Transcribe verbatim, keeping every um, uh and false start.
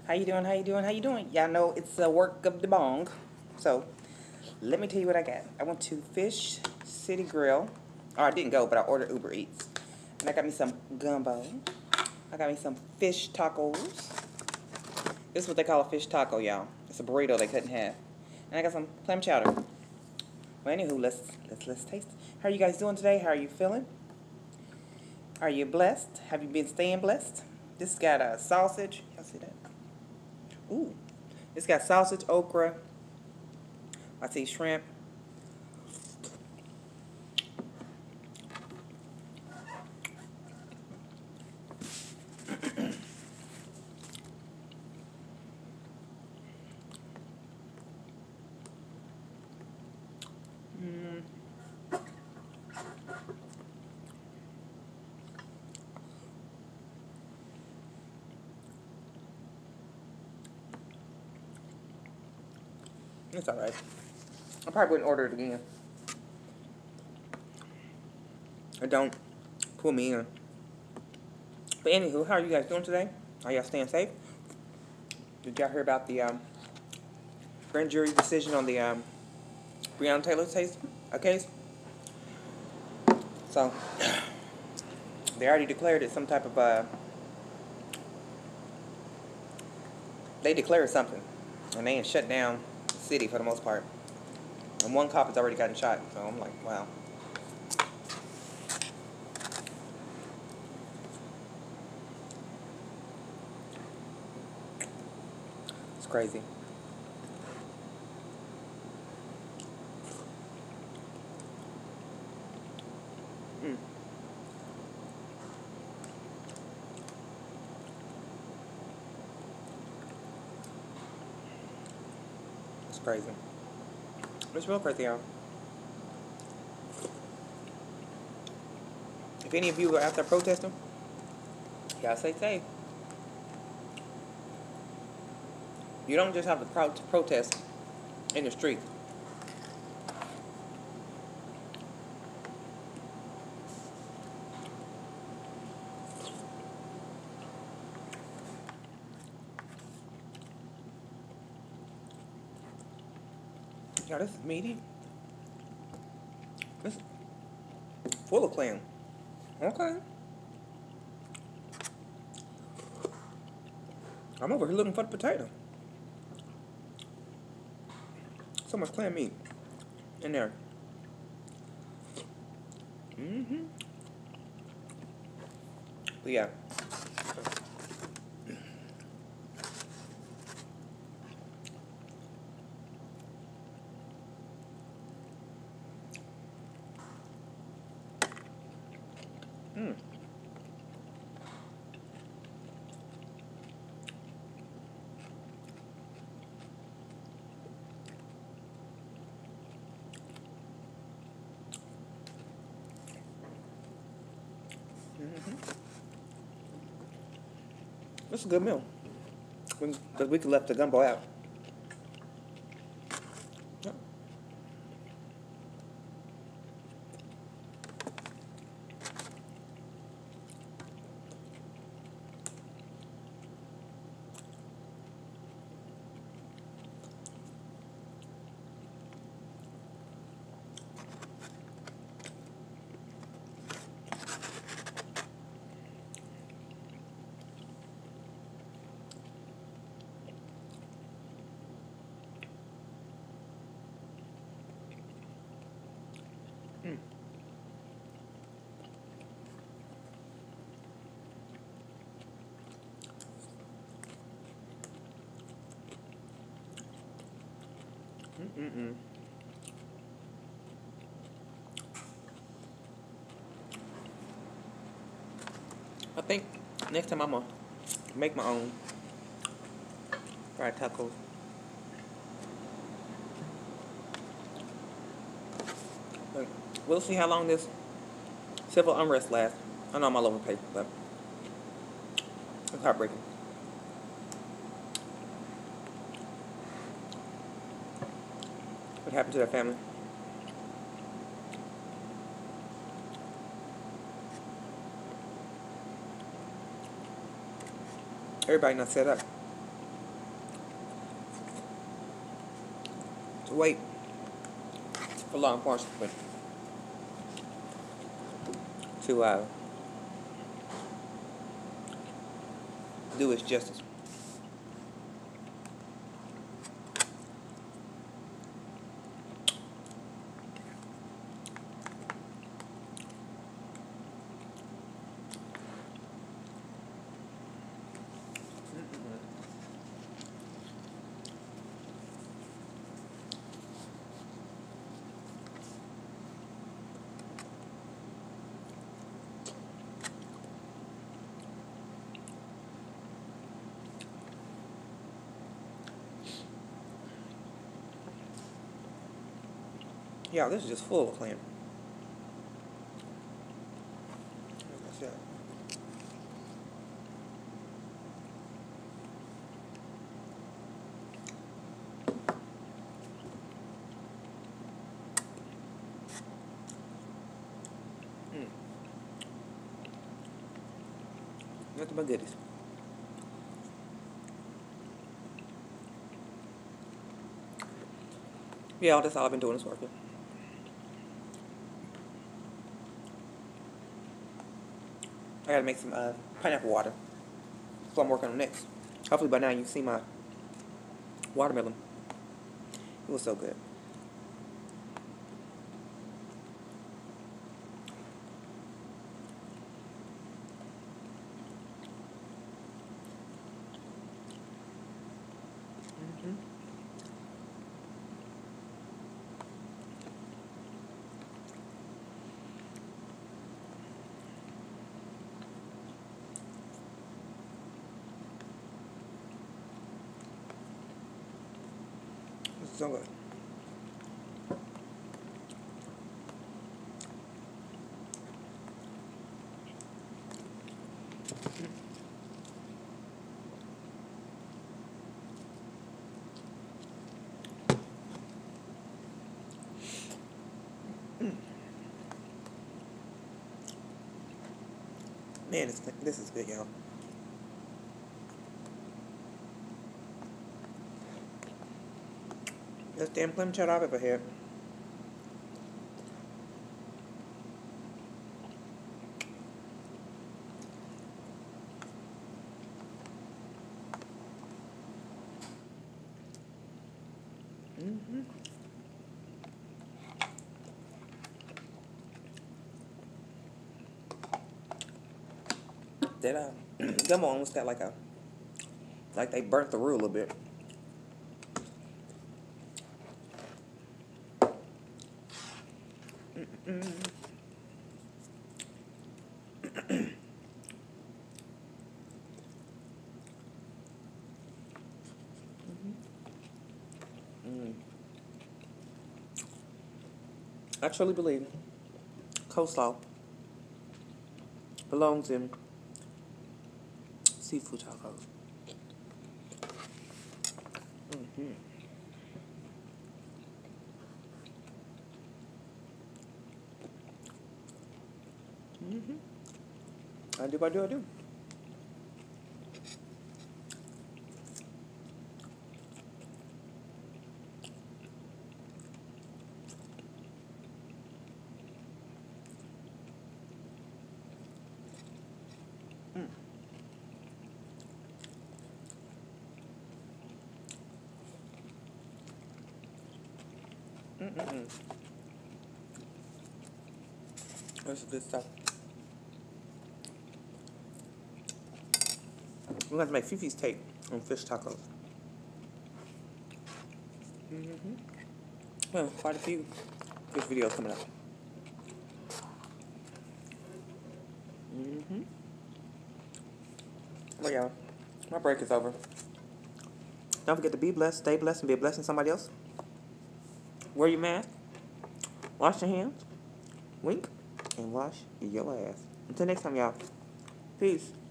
How you doing? How you doing? How you doing? Y'all know it's the work of the bong. So, let me tell you what I got. I went to Fish City Grill. Oh, I didn't go, but I ordered Uber Eats. And I got me some gumbo. I got me some fish tacos. This is what they call a fish taco, y'all. It's a burrito they couldn't have. And I got some clam chowder. Well, anywho, let's let's let's taste it. How are you guys doing today? How are you feeling? Are you blessed? Have you been staying blessed? This got a sausage. Y'all see that? Ooh. It's got sausage, okra. I see shrimp. mm. It's alright. I probably wouldn't order it again. Or don't pull me in. But anywho, how are you guys doing today? Are y'all staying safe? Did y'all hear about the um, grand jury decision on the um, Breonna Taylor case? A case? So, they already declared it some type of, uh, they declared something. And they ain't shut down the city for the most part. And one cop has already gotten shot. So I'm like, wow. It's crazy. Mm. It's crazy. It's real crazy, y'all. If any of you are out there protesting, y'all stay safe. You don't just have to pro protest in the street. Y'all, this is meaty. This is full of clam. Okay. I'm over here looking for the potato. So much clam meat in there. Mm-hmm. But yeah. Mm. Mm-hmm. This is a good meal. Because we could left the gumbo out. Yep. Mm. Mm-mm-mm. I think next time I'm gonna make my own fried tacos. But we'll see how long this civil unrest lasts. I know I'm all over the place, but it's heartbreaking. What happened to that family? Everybody not set up. wait for law enforcement to uh, do its justice. Yeah, this is just full of clam. That's it. Mm. Nothing but goodies. Yeah, that's all I've been doing is working. I gotta make some uh, pineapple water. That's what I'm working on next. Hopefully by now you can see my watermelon. It was so good. Mm-hmm. This is so good. Man, this, this is good, y'all. This damn clam chowder I've ever had. Mm-hmm. That uh, gumbo almost got like a, like they burnt the roux a little bit. Mm-mm. Mm. I truly believe coleslaw belongs in seafood tacos. Mm-hmm. Mm-hmm. I do, I do, I do. Mm. Mm-mm-mm. This is good stuff. We're going to make Fefe's take on fish tacos. Mm-hmm. Well, quite a few fish videos coming up. Mm-hmm. Well, y'all, my break is over. Don't forget to be blessed, stay blessed, and be a blessing to somebody else. Wear your mask. Wash your hands. Wink. And wash your ass. Until next time, y'all. Peace.